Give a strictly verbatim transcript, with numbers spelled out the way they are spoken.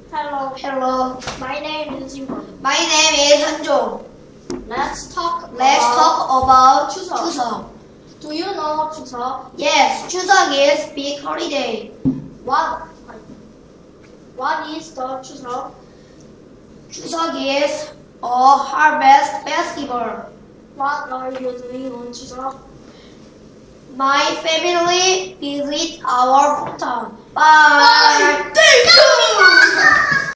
Hello. Hello. My name is Yuma. My name is Hanjo. Let's talk. Let's about talk about 추석. 추석. Do you know 추석? Yes, 추석 is big holiday. What? What is the 추석? 추석 is a harvest festival. What are you doing on 추석? My family visit our hometown. Bye. Thank you.